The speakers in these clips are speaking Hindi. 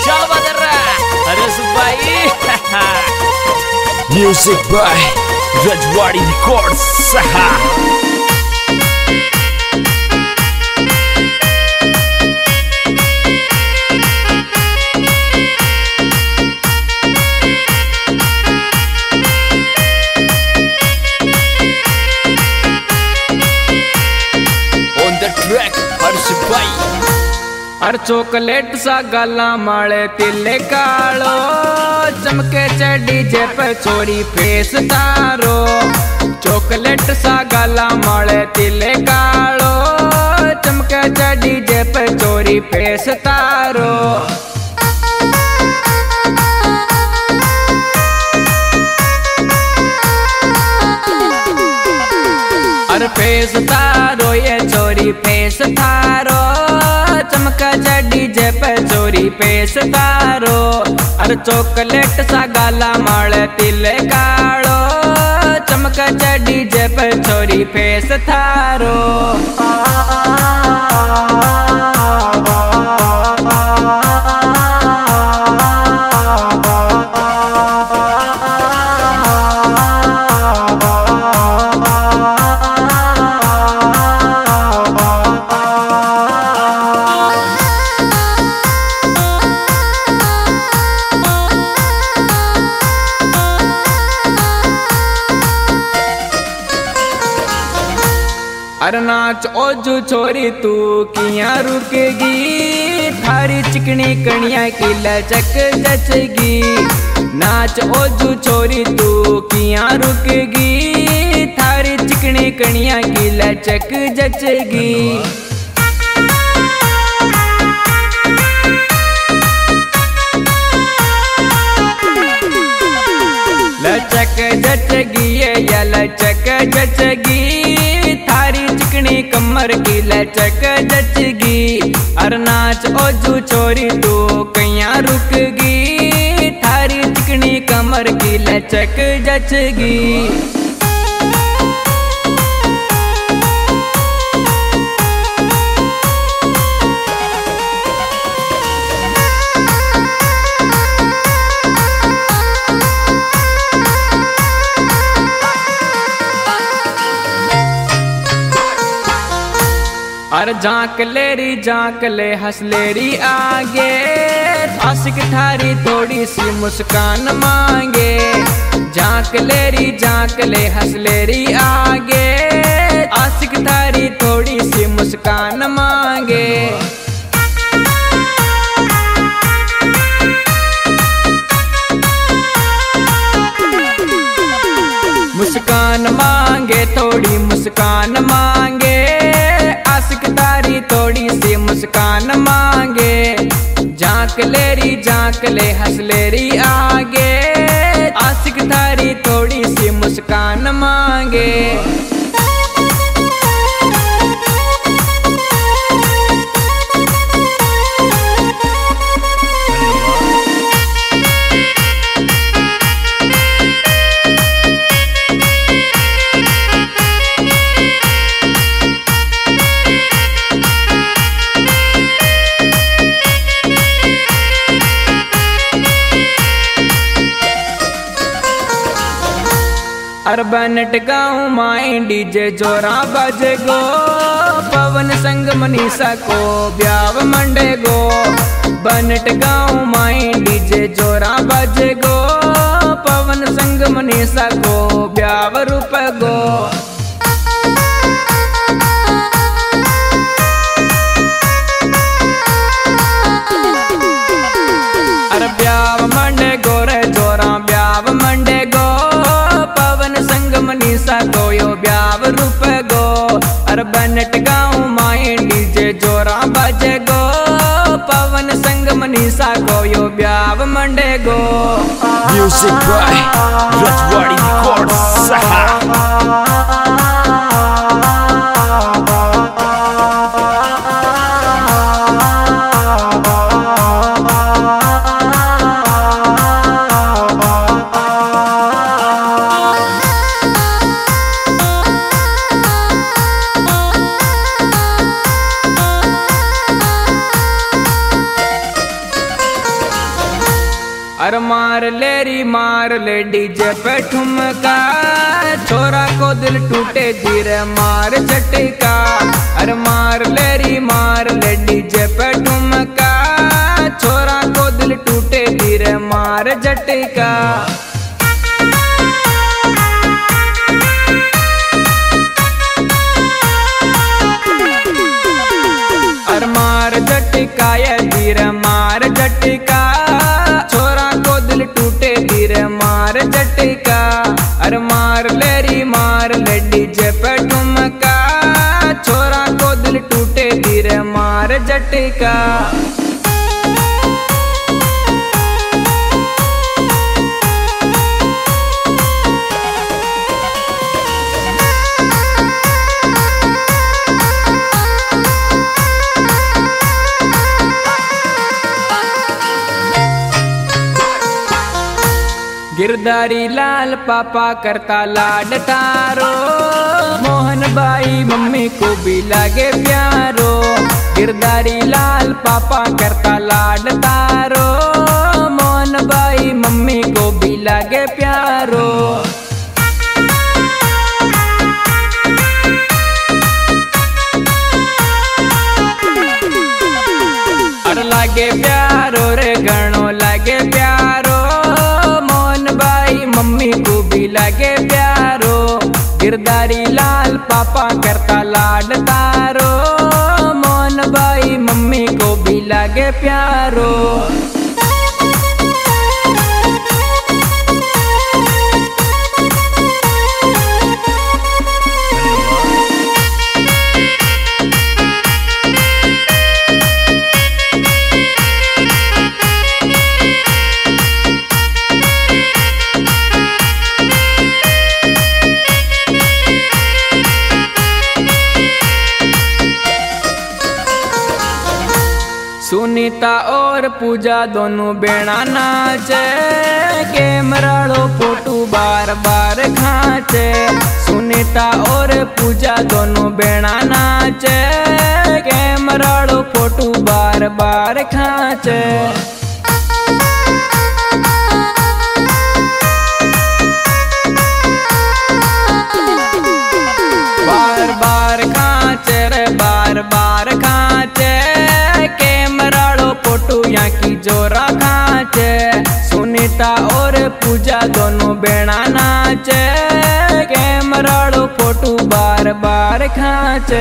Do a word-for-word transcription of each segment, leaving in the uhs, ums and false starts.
क्या बात कर रहा है? अरे सुबाई म्यूजिक बाय रजवाड़ी रिकॉर्ड्स। अर चॉकलेट सा गाला माले तिले कालो चमके चढ़ी जे पे छोरी फेस तारो। चॉकलेट सा गाला माले तिले कालो चमके चढ़ी जे पे छोरी फेस तारो। अर फेस तारो ये छोरी फेस तारो चमका चढ़ी जे पे चोरी पेश तारो। अरे चॉकलेट सा गाला माले तिले कालो चमका चढ़ी जे पे चोरी पेश थारो। अरे नाच ओजू छोरी तू किया रुकेगी थारी चिकनी कणिया की लचक जचेगी। नाच ओजू छोरी तू किया रुकेगी थारी चिकनी कणिया की लचक जचेगी। लचक जचगी या लचक जचगी थारी चिकनी कमर की लचक जचगी। अर नाच ओजू छोरी तू कया रुकगी थारी चिकनी कमर की लचक जचगी। अर झांक लेरी झांक ले हंस लेरी आगे आशिक थारी थोड़ी सी मुस्कान मांगे। झांक लेरी झांक ले हंस लेरी आगे आशिक थारी थोड़ी सी मुस्कान मांगे। मुस्कान मांगे थोड़ी मुस्कान मांगे आशिक तारी थोड़ी सी मुस्कान मांगे। झांक लेरी झांक ले हंस लेरी आगे आशिक तारी थोड़ी सी मुस्कान मांगे। अर बनट गाँव माए डीजे जोरा बजे गो पवन संग मनीषा को ब्याव मंडे गो। बनट गाँव माए डीजे जोरा बजे गो पवन संग मनीषा को ब्याव रूप गो। अर ब्याव मंडे गो रे जोरा ब्याव मंडे गो मनीषा को यो ब्याव रूप गो। अर बनट गाँव माए डीजे जोरा बजे गो पवन संग मनीषा को यो ब्याव मंडे गो। Music by Rajwadi records. अरे मार ले री मार ले डीजे पे ठुमका, छोरा को दिल टूटे धीरे मार झटका। अरे मार ले री मार ले डीजे पे ठुमका, छोरा को दिल टूटे धीरे मार झटका। अरे मार झटका ये धीरे मार झटका, छोरा को दिल टूटे धीरे मार झटका। अरे मार ले री मार ले डीजे पे ठुमका, छोरा को दिल टूटे धीरे मार झटका। गिरधारी लाल पापा करता लाड तारो, मोहन भाई मम्मी को भी लागे प्यारो। गिरधारी लाल पापा करता लाड तारो, मोहन भाई मम्मी को भी लागे प्यारो। और लागे प्यारो रे गणो लागे प्यारो, मम्मी को भी लगे प्यारो। गिरधारी लाल पापा करता लाड तारो, मोहन भाई मम्मी को भी लगे प्यारो। सुनीता और पूजा दोनों बेड़ा नाचे, कैमराड़ो फोटो बार बार खाचे। सुनीता और पूजा दोनों बेड़ा नाचे, कैमराड़ो फोटो बार बार खाचे। बार बार खाचे रे बार बार खाचे, यहाँ की जोरा खाचे। सुनीता और पूजा दोनों बेड़ा नाचे, कैमराड़ो फोटो बार बार खाचे।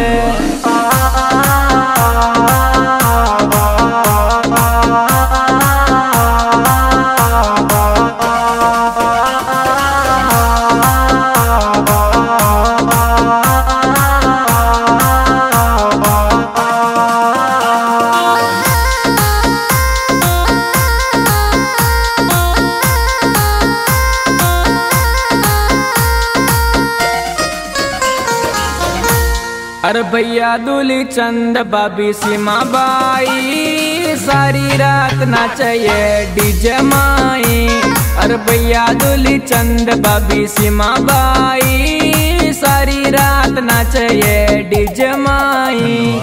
अरे भैया दूली चंद बाबी सीमा बाई, सारी रात नाचे ये डीजे माई। अरे भैया दूली चंद बाबी सीमा बाई, सारी रात नाचे ये डीजे माई।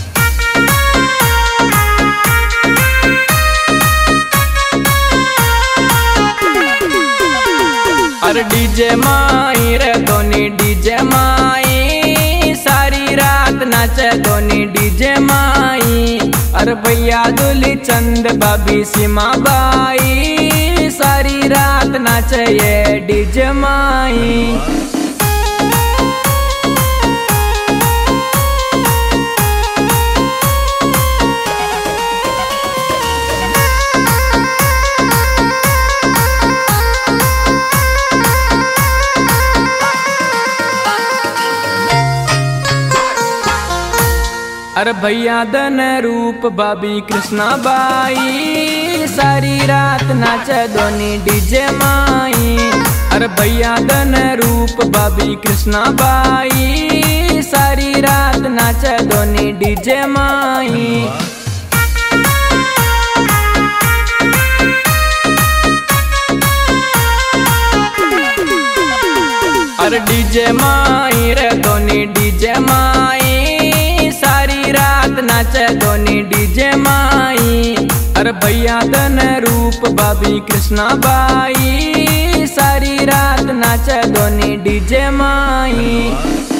अरे डीजे माई रे दोनी डीजे माई, सारी रात नाचे दोनी डीजे माई। अरे भैया दूली चंद बाबी सीमा बाई, सारी रात नाचे ये डीजे माई। अरे भैया दन रूप बाबी कृष्णा बाई, सारी रात नाचे दोनी डीजे माई। अरे भैया दन रूप बाबी कृष्णा बाई, सारी रात नाचे दोनी डीजे माई। अरे डीजे माई रे दोनी डीजे माई, सारी रात नाचे दोनी डीजे माई। अरे अरे भैया धन रूप भाभी कृष्णा बाई, सारी रात नाचे दोनी डीजे माई।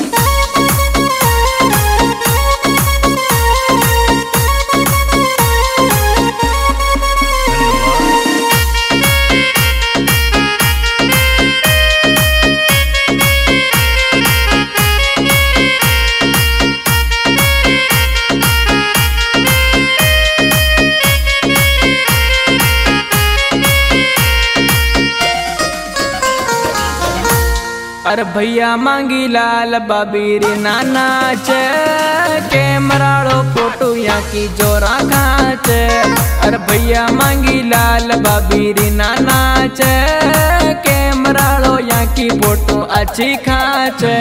अरे भैया मांगी लाल बाबी रे नाना चे, कैमराड़ो फोटो यहाँ की जोरा खाचे। अरे भैया मांगी लाल बाबी रे नाना चे, कैमराड़ो यहाँ की फोटो अच्छी खाचे।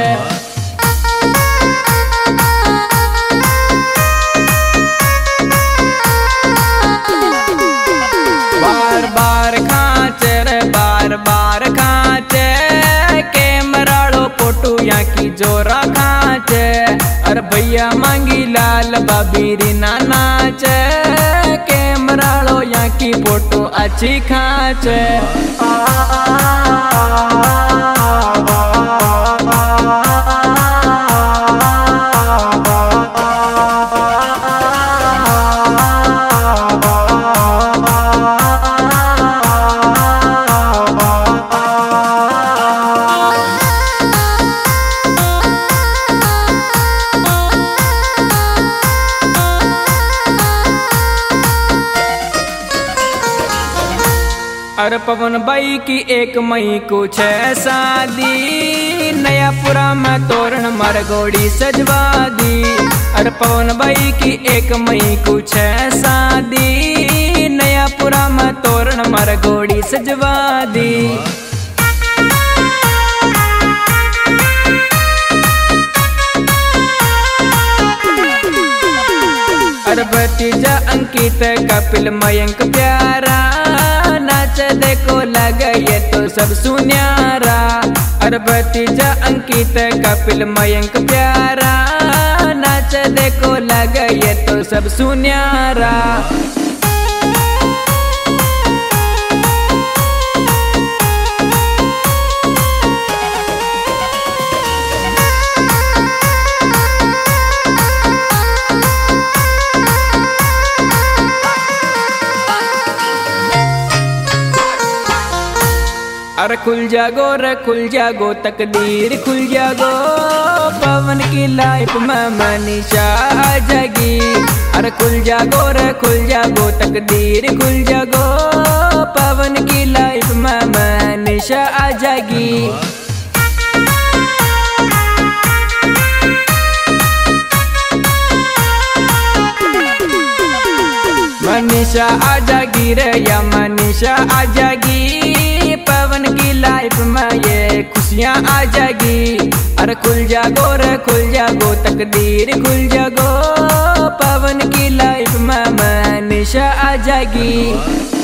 बार बार खाचे रे बार बार खाचे, कैमराड़ो फोटो यहाँ की जोरा खाचे। अरे भैया मांगी लाल बाबी री नाना चे, कैमराड़ो यहाँ की फोटो अच्छी खाचे। अरे पवन भाई की एक मई को छह शादी, नया पुरा में तोरण मरगोड़ी सजवा दी। अरे पवन भाई की एक मई को छह शादी, नया पुरा में तोरण मरगोड़ी सजवा दी। अरे भतीजा अंकित कपिल मयंक प्यारा, नाच देखो लगा ये तो सब सुन्यारा। अरे भतीजा अंकित कपिल मयंक प्यारा, नाच देखो लगा ये तो सब सुन्यारा। अरे खुल जागो रे खुल जागो तकदीर खुल जागो, पवन की लाइफ में मनीषा आ जागी। अरे खुल जागो रे खुल जागो तकदीर खुल जागो, पवन की लाइफ में मनीषा आ जागी। मनीषा आ जागी रे या मनीषा आ जागी, पवन की लाइफ में ये खुशियाँ आ जागी। अरे खुल जागो रे खुल जागो तकदीर खुल जागो, पवन की लाइफ में मनीषा आ जागी।